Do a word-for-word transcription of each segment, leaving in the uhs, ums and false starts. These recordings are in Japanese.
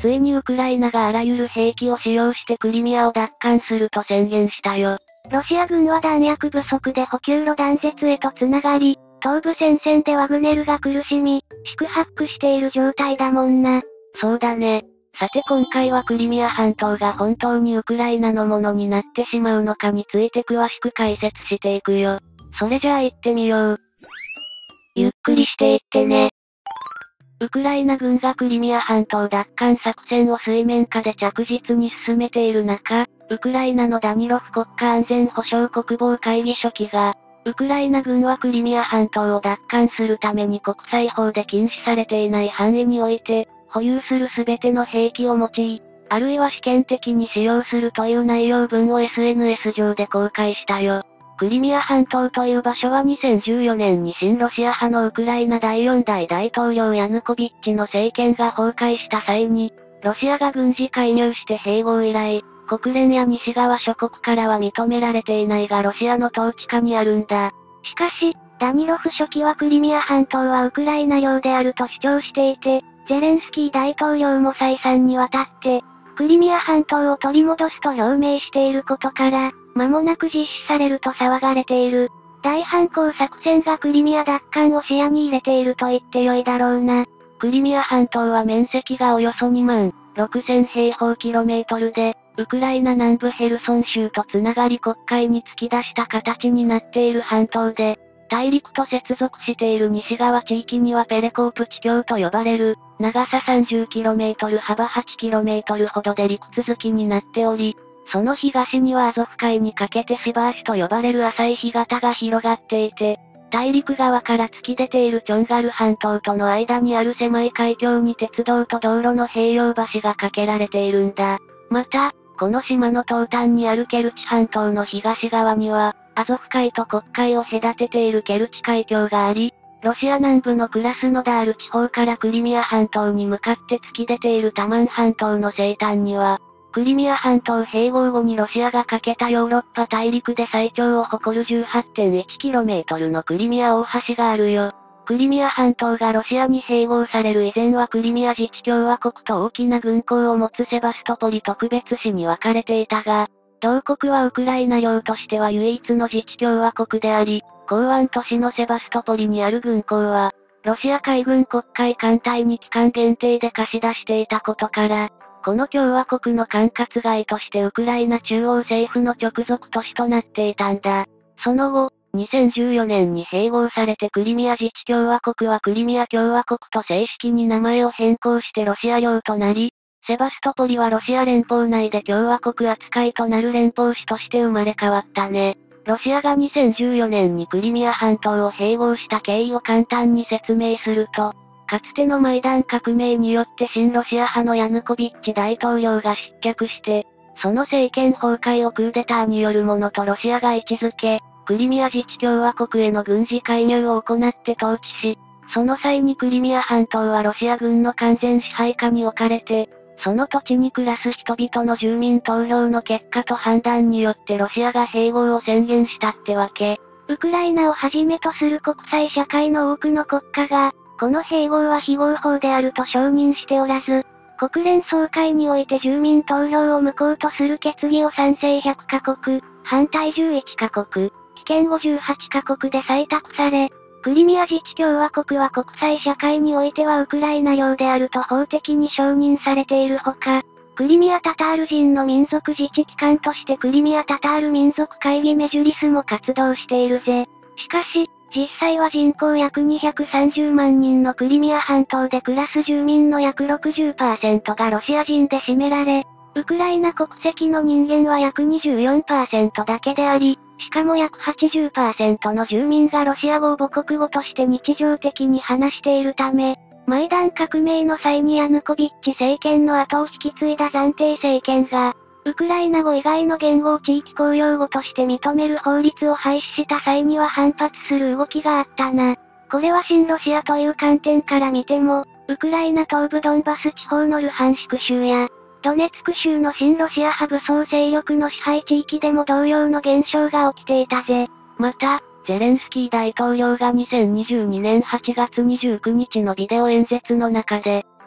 ついにウクライナがあらゆる兵器を使用してクリミアを奪還すると宣言したよ。 ロシア軍は弾薬不足で補給路断絶へと繋がり、東部戦線でワグネルが苦しみ、四苦八苦している状態だもんな。 そうだね。さて今回はクリミア半島が本当にウクライナのものになってしまうのかについて詳しく解説していくよ。それじゃあ行ってみよう。ゆっくりしていってね。ウクライナ軍がクリミア半島奪還作戦を水面下で着実に進めている中、ウクライナのダニロフ国家安全保障国防会議書記が、ウクライナ軍はクリミア半島を奪還するために国際法で禁止されていない範囲において、保有するすべての兵器を用い、あるいは試験的に使用するという内容文を エスエヌエス 上で公開したよ。クリミア半島という場所はにせんじゅうよねんに親ロシア派のウクライナだいよん代大統領ヤヌコビッチの政権が崩壊した際に、ロシアが軍事介入して併合以来、国連や西側諸国からは認められていないがロシアの統治下にあるんだ。 しかし、ダニロフ書記はクリミア半島はウクライナ領であると主張していて、ゼレンスキー大統領も再三にわたって、クリミア半島を取り戻すと表明していることから、間もなく実施されると騒がれている。大反攻作戦がクリミア奪還を視野に入れていると言ってよいだろうな。 クリミア半島は面積がおよそにまんろくせん平方キロメートルで、ウクライナ南部ヘルソン州とつながり国会に突き出した形になっている半島で、大陸と接続している西側地域にはペレコープ地境と呼ばれる、長さ さんじゅうキロメートル 幅 はちキロメートルほどで陸続きになっており、その東にはアゾフ海にかけてシバーシと呼ばれる浅い干潟が広がっていて、大陸側から突き出ているチョンガル半島との間にある狭い海峡に鉄道と道路の併用橋が架けられているんだ。また、この島の東端にあるケルチ半島の東側には、アゾフ海と黒海を隔てているケルチ海峡があり、ロシア南部のクラスノダール地方からクリミア半島に向かって突き出ているタマン半島の西端には、クリミア半島併合後にロシアが架けたヨーロッパ大陸で最長を誇る じゅうはちてんいちキロメートルのクリミア大橋があるよ。クリミア半島がロシアに併合される以前はクリミア自治共和国と大きな軍港を持つセバストポリ特別市に分かれていたが、同国はウクライナ領としては唯一の自治共和国であり、港湾都市のセバストポリにある軍港は、ロシア海軍黒海艦隊に期間限定で貸し出していたことから、この共和国の管轄外としてウクライナ中央政府の直属都市となっていたんだ。その後、にせんじゅうよねんに併合されてクリミア自治共和国はクリミア共和国と正式に名前を変更してロシア領となり、セバストポリはロシア連邦内で共和国扱いとなる連邦市として生まれ変わったね。ロシアがにせんじゅうよねんにクリミア半島を併合した経緯を簡単に説明すると、かつてのマイダン革命によって親ロシア派のヤヌコビッチ大統領が失脚して、その政権崩壊をクーデターによるものとロシアが位置づけ、クリミア自治共和国への軍事介入を行って統治し、その際にクリミア半島はロシア軍の完全支配下に置かれて、その土地に暮らす人々の住民投票の結果と判断によってロシアが併合を宣言したってわけ。 ウクライナをはじめとする国際社会の多くの国家が、この併合は非合法であると承認しておらず、国連総会において住民投票を無効とする決議を賛成ひゃくカ国、反対じゅういちカ国、棄権ごじゅうはちカ国で採択され、クリミア自治共和国は国際社会においてはウクライナ領であると法的に承認されているほか、クリミアタタール人の民族自治機関としてクリミアタタール民族会議メジュリスも活動しているぜ。しかし、実際は人口約にひゃくさんじゅうまんにんのクリミア半島で暮らす住民の約 ろくじゅっパーセント がロシア人で占められ、ウクライナ国籍の人間は約 にじゅうよんパーセント だけであり、しかも約 はちじゅっパーセント の住民がロシア語を母国語として日常的に話しているため、マイダン革命の際にヤヌコビッチ政権の後を引き継いだ暫定政権が、ウクライナ語以外の言語を地域公用語として認める法律を廃止した際には反発する動きがあったな。これは親ロシアという観点から見ても、ウクライナ東部ドンバス地方のルハンシク州や、ドネツク州の親ロシア派武装勢力の支配地域でも同様の現象が起きていたぜ。 また、ゼレンスキー大統領がにせんにじゅうにねんはちがつにじゅうくにちのビデオ演説の中で、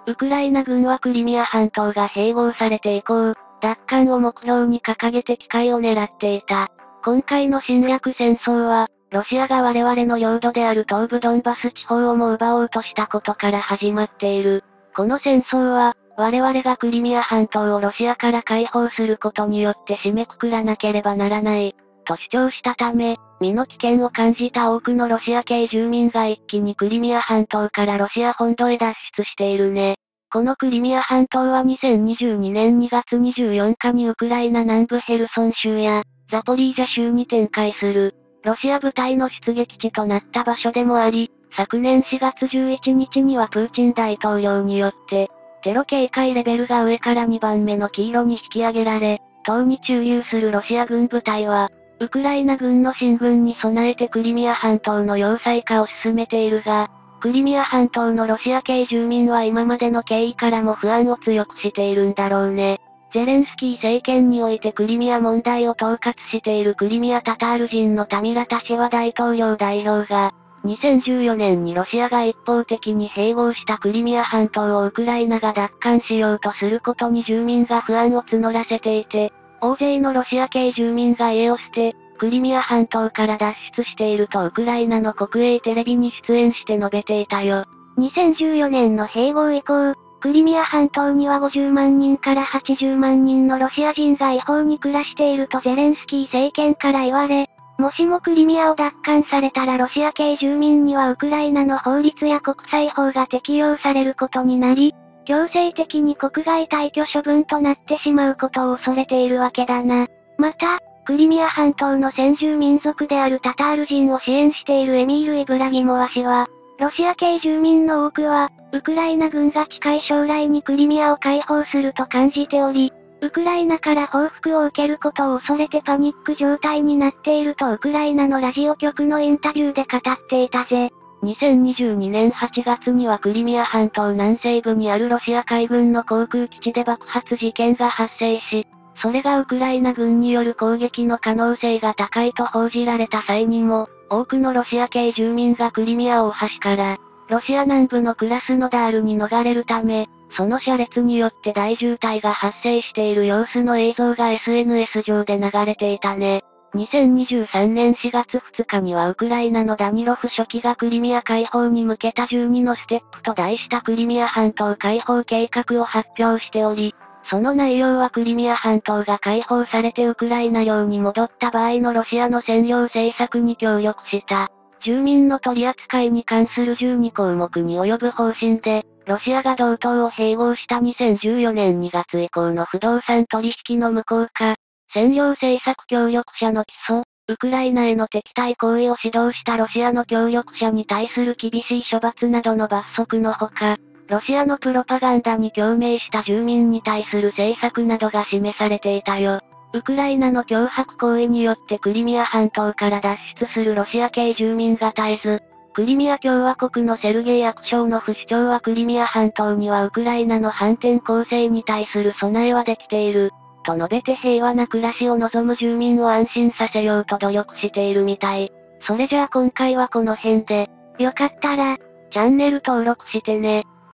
ウクライナ軍はクリミア半島が併合されて以降、奪還を目標に掲げて機会を狙っていた。今回の侵略戦争は、ロシアが我々の領土である東部ドンバス地方をも奪おうとしたことから始まっている。この戦争は、我々がクリミア半島をロシアから解放することによって締めくくらなければならない、と主張したため、身の危険を感じた多くのロシア系住民が一気にクリミア半島からロシア本土へ脱出しているね。このクリミア半島はにせんにじゅうにねんにがつにじゅうよっかにウクライナ南部ヘルソン州や、ザポリージャ州に展開する、ロシア部隊の出撃地となった場所でもあり、昨年しがつじゅういちにちにはプーチン大統領によって、テロ警戒レベルが上からにばんめの黄色に引き上げられ、島に駐留するロシア軍部隊は、ウクライナ軍の進軍に備えてクリミア半島の要塞化を進めているが、クリミア半島のロシア系住民は今までの経緯からも不安を強くしているんだろうね。ゼレンスキー政権においてクリミア問題を統括しているクリミアタタール人のタミラタシェワ大統領代表が、にせんじゅうよねんにロシアが一方的に併合したクリミア半島をウクライナが奪還しようとすることに住民が不安を募らせていて、大勢のロシア系住民が家を捨て、クリミア半島から脱出しているとウクライナの国営テレビに出演して述べていたよ。 にせんじゅうよねんの併合以降、クリミア半島にはごじゅうまんにんからはちじゅうまんにんのロシア人が違法に暮らしているとゼレンスキー政権から言われ、もしもクリミアを奪還されたらロシア系住民にはウクライナの法律や国際法が適用されることになり、強制的に国外退去処分となってしまうことを恐れているわけだな。また、クリミア半島の先住民族であるタタール人を支援しているエミール・イブラギモワ氏は、ロシア系住民の多くは、ウクライナ軍が近い将来にクリミアを解放すると感じており、ウクライナから報復を受けることを恐れてパニック状態になっているとウクライナのラジオ局のインタビューで語っていたぜ。 にせんにじゅうにねんはちがつにはクリミア半島南西部にあるロシア海軍の航空基地で爆発事件が発生し、それがウクライナ軍による攻撃の可能性が高いと報じられた際にも、多くのロシア系住民がクリミア大橋から、ロシア南部のクラスノダールに逃れるため、その車列によって大渋滞が発生している様子の映像が エスエヌエス 上で流れていたね。にせんにじゅうさんねんしがつふつかにはウクライナのダニロフ書記がクリミア解放に向けたじゅうにのステップと題したクリミア半島解放計画を発表しており、その内容はクリミア半島が解放されてウクライナ領に戻った場合のロシアの占領政策に協力した。住民の取り扱いに関するじゅうにこうもくに及ぶ方針で、ロシアが同島を併合したにせんじゅうよねんにがつ以降の不動産取引の無効化、占領政策協力者の起訴、ウクライナへの敵対行為を指導したロシアの協力者に対する厳しい処罰などの罰則のほか、ロシアのプロパガンダに共鳴した住民に対する政策などが示されていたよ。ウクライナの脅迫行為によってクリミア半島から脱出するロシア系住民が絶えず、クリミア共和国のセルゲイ役所の副市長はクリミア半島にはウクライナの反転攻勢に対する備えはできている、と述べて平和な暮らしを望む住民を安心させようと努力しているみたい。それじゃあ今回はこの辺で、 よかったら、 チャンネル登録してね。